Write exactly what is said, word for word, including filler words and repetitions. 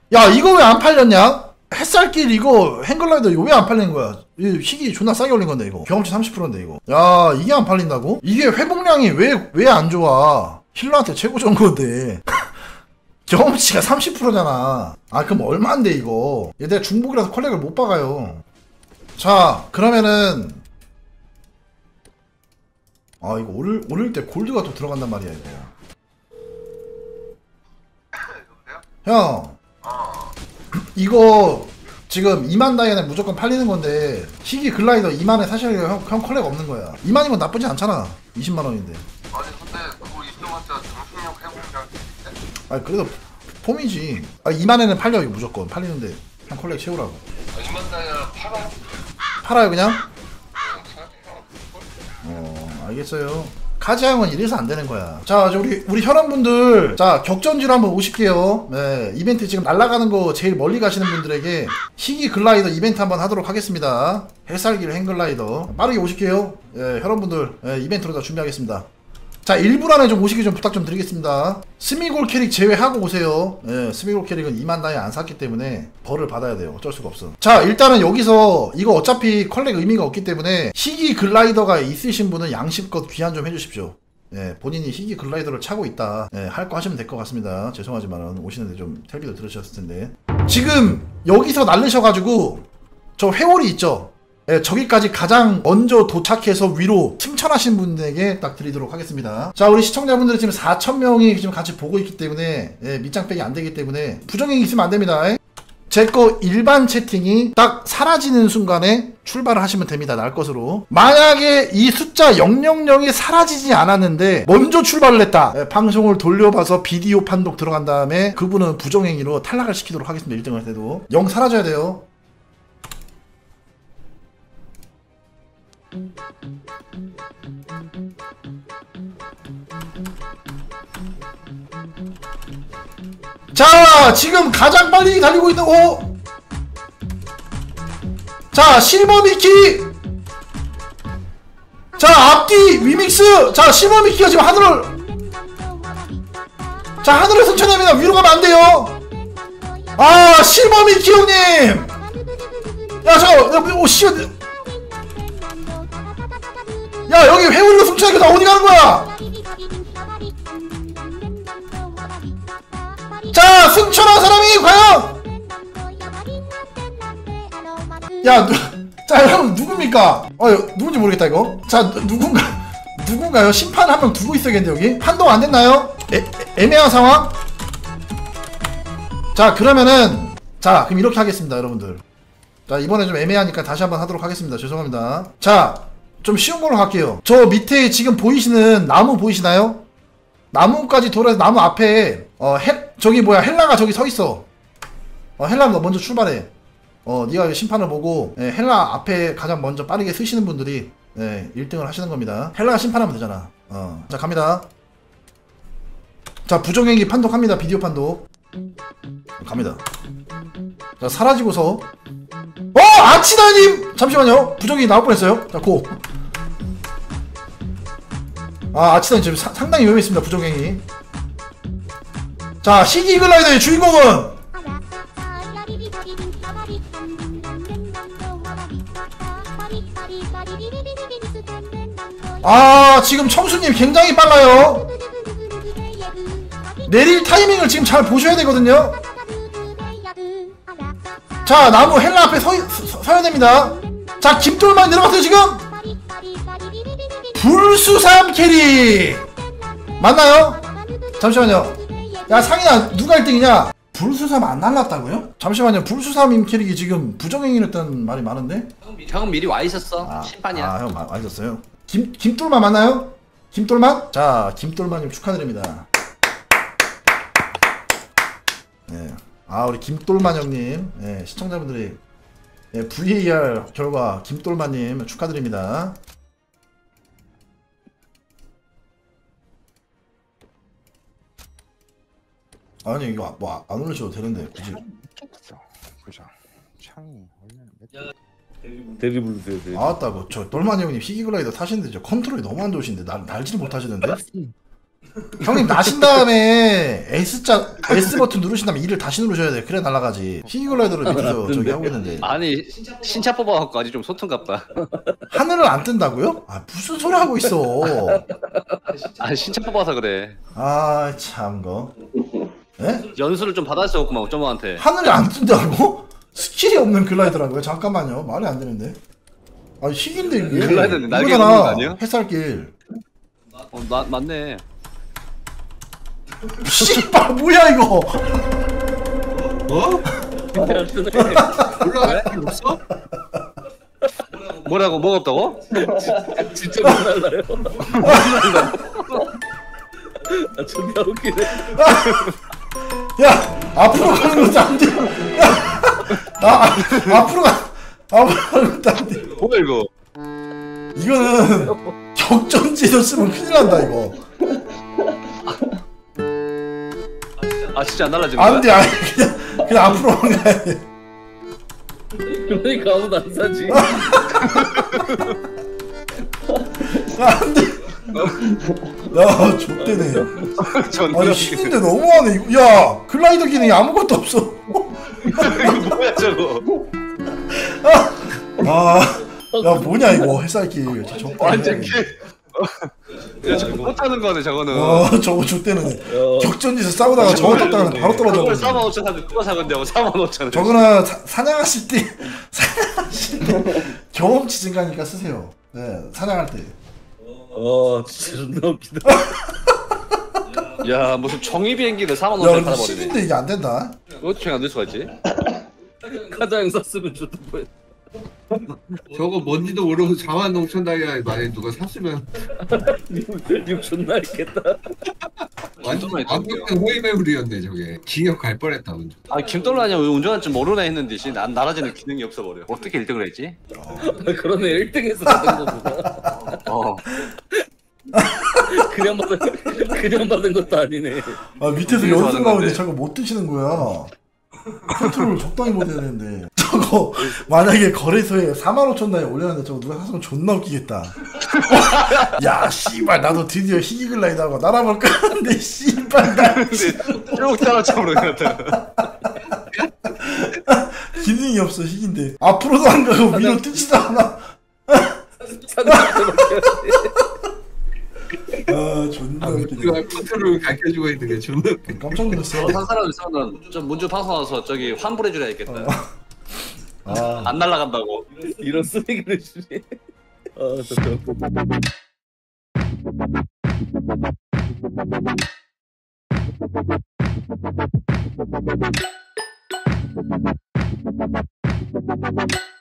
야 이거 왜 안 팔렸냐? 햇살길 이거 행글라이더 이거 왜 안 팔린 거야? 이 희귀 존나 싸게 올린 건데 이거 경험치 삼십 퍼센트인데 이거. 야 이게 안 팔린다고? 이게 회복량이 왜 왜 안 좋아? 힐러한테 최고 좋은 건데 경험치가 삼십 퍼센트잖아. 아 그럼 얼마인데 이거? 얘 내가 중복이라서 컬렉을 못 박아요. 자 그러면은 아 이거 오를 오를 때 골드가 또 들어간단 말이야 이거. 형 이거 지금 이만 다이아에 무조건 팔리는 건데 희귀 글라이더 이만에 사실 형, 형 컬렉 없는 거야. 이만이면 나쁘지 않잖아. 이십만 원인데. 아니 근데 그거 있어봤자 정신력 회복량 아니 그래도 폼이지. 아 이만에는 팔려 이거 무조건 팔리는데 형 컬렉 채우라고. 이만 다이아 팔아? 팔아요 그냥? 어 알겠어요. 카지형은 이래서 안 되는 거야. 자, 우리 우리 혈원분들, 자 격전지로 한번 오실게요. 네, 이벤트 지금 날아가는 거 제일 멀리 가시는 분들에게 희귀 글라이더 이벤트 한번 하도록 하겠습니다. 햇살길 행글라이더 빠르게 오실게요. 예, 혈원분들 예, 이벤트로 다 준비하겠습니다. 자, 일부 안에 좀 오시기 좀 부탁 좀 드리겠습니다. 스미골 캐릭 제외하고 오세요. 예, 스미골 캐릭은 이만 다이 안 샀기 때문에 벌을 받아야 돼요. 어쩔 수가 없어. 자, 일단은 여기서 이거 어차피 컬렉 의미가 없기 때문에 희귀 글라이더가 있으신 분은 양심껏 귀환 좀 해주십시오. 예, 본인이 희귀 글라이더를 차고 있다. 예, 할 거 하시면 될 것 같습니다. 죄송하지만 오시는데 좀 텔비도 들으셨을 텐데. 지금 여기서 날르셔가지고 저 회오리 있죠? 예, 저기까지 가장 먼저 도착해서 위로 승천하신 분에게 딱 드리도록 하겠습니다. 자, 우리 시청자분들이 지금 사천 명이 지금 같이 보고 있기 때문에 예, 밑장빼기 안 되기 때문에 부정행위 있으면 안 됩니다. 제 거 일반 채팅이 딱 사라지는 순간에 출발을 하시면 됩니다. 날 것으로. 만약에 이 숫자 영영영이 사라지지 않았는데 먼저 출발을 했다. 예, 방송을 돌려봐서 비디오 판독 들어간 다음에 그분은 부정행위로 탈락을 시키도록 하겠습니다. 일 등 할 때도. 영 사라져야 돼요. 자, 지금 가장 빨리 달리고 있는 오. 자, 실버 미키. 자, 앞뒤 위믹스. 자, 실버 미키가 지금 하늘을 자, 하늘을 승천합니다. 위로 가면 안 돼요. 아, 실버 미키 형님. 야, 잠깐. 오, 씨. 야, 여기 회오리로 승천하니까 나 어디 가는 거야? 자, 승천한 사람이 과연? 야, 누, 자, 형 누굽니까? 어, 누군지 모르겠다 이거. 자, 누군가 누군가요? 심판 한 명 두고 있어야겠는데 여기 판독 안 됐나요? 애, 애매한 상황. 자, 그러면은 자, 그럼 이렇게 하겠습니다, 여러분들. 자, 이번에 좀 애매하니까 다시 한번 하도록 하겠습니다. 죄송합니다. 자, 좀 쉬운 걸로 갈게요. 저 밑에 지금 보이시는 나무 보이시나요? 나무까지 돌아서 나무 앞에 어 헬 저기 뭐야 헬라가 저기 서 있어. 어 헬라 너 먼저 출발해. 어 네가 심판을 보고 예, 헬라 앞에 가장 먼저 빠르게 쓰시는 분들이 예, 일 등을 하시는 겁니다. 헬라가 심판하면 되잖아. 어. 자, 갑니다. 자, 부정행위 판독합니다. 비디오 판독. 갑니다. 자, 사라지고서 어! 아치다님! 잠시만요. 부정행위 나올 뻔했어요. 자, 고. 아, 아치다님 지금 사, 상당히 위험했습니다. 부정행위. 자, 희귀 글라이더의 주인공은 아, 지금 청수님 굉장히 빨라요. 내릴 타이밍을 지금 잘 보셔야 되거든요. 자, 나무 헬라 앞에 서, 서, 서야 됩니다. 자, 김돌만 내려갔어요 지금. 불수삼 캐리 맞나요? 잠시만요. 야, 상인아 누가 일 등이냐? 불수삼 안 날랐다고요? 잠시만요. 불수삼임 캐릭이 지금 부정행위를 했다는 말이 많은데? 형은 미리 와 있었어. 아, 심판이야. 아, 형 와 있었어요. 김 김돌만 맞나요? 김돌만? 자, 김돌만님 축하드립니다. 네. 아, 우리 김돌만 형님, 네, 시청자분들이 네, 브이에이알 결과 김돌만님 축하드립니다. 아니 이거 뭐 안 올리셔도 되는데 굳이. 그죠. 창이 원래 데리블 데리블. 아따, 뭐 저 돌만 형님 희귀 글라이더 타시는데 저 컨트롤이 너무 안 좋으신데 날 날지를 못하시는데? 형님 나신 다음에 S자 S 버튼 누르신 다음에 E를 다시 누르셔야 돼. 그래 날아가지. 희귀 글라이더를 밑에서 저기 하고 있는데 아니 신차 뽑아갖고 아직 좀 소통갑다. 하늘을 안 뜬다고요? 아 무슨 소리 하고 있어. 아니 신차 뽑아서 그래. 아 참거. 예? 연수를 좀 받았었구만 옥점호한테. 하늘이 안 뜬다고? 스킬이 없는 글라이더라고요? 잠깐만요. 말이 안 되는데. 아 희귀인데 이게. 글라이더는 날개 이거잖아. 없는 거 아니야? 햇살길. 어, 나 맞네. 씨발 뭐야 이거. 어? 올라갈 게 없어? 뭐라고 뭐가 없다고? 진짜 못 날라요. 아 존나 웃기네. 야 앞으로 가는 것도 안 돼. 야, 아, 아 앞으로 가. 앞으로 가는 것도 안 돼. 뭐야 이거? 이거는 격전지도 쓰면 큰일 난다 이거. 아 진짜 안 날라지는 거야? 안 돼, 아니 그냥 그냥 앞으로만 가야 돼. 그러니까 아무도 안 사지. 안 돼. 야, 족대네. 존나 아니 웃기네. 희귀인데 너무하네. 이거. 야, 글라이더 기능이 아무것도 없어. 이거 뭐야 저거? 아, 야 뭐냐 이거 햇살길. 족대네. 완전 개. 야 저거 못하는 거네 저거는. 어, 저거 족대는. 격전지에서 싸우다가 저거 떴다가 바로 떨어져. 저걸 사만 오천 사는데 누가 사건데고 사만 오천 원. 저거는 사, 사냥하실 때 사냥하실 때 경험치 증가니까 쓰세요. 네, 사냥할 때. 어 진짜 존나 웃기다. 야 무슨 종이 비행기를 사만 야, 오천 원 근데 받아버리네. 십인데 이게 안 된다. 어떻게 안 될 수가 있지? 가장 샀으면 좋다 보여. 저거 뭔지도 모르고 자만 농촌 다이아 만약에 누가 샀으면 육 존나 있겠다. 완전 정말 완벽한 호위매물이었네 저게. 징역 갈 뻔했다 운전. 아 김돌라냐 운전할 줄 모르네 했는데 씨 난 날아지는 기능이 없어버려. 어떻게 일 등을 했지? 그러네 일 등에서 받은 거구나. 어. 그냥 받은 그냥 받은 것도 아니네. 아 밑에서 어디서 연습 하는 나오는데 건데? 저거 못 드시는 거야. 컨트롤 적당히 못해야 되는데 저거 만약에 거래소에 사만 오천 단위 올려놨는데 저거 누가 샀으면 존나 웃기겠다. 야 씨발 나도 드디어 희귀 글라이더 하고 날아볼까 하는데 씨발 나 근데 쭉 따라잡으러 갔다. 기능이 없어 희귀인데 앞으로도 안 가고 위로 뜨지도 않아. 아 존나 웃기네. 이거 컨트롤 가르쳐주고 있는 게 존나 웃겨. 깜짝 놀랐어. 한 사람 있으면 좀 문주 방송 와서 저기 환불해주려야겠다. 아. 안 날라간다고. 이런 쓰레기를 주니. 아 진짜.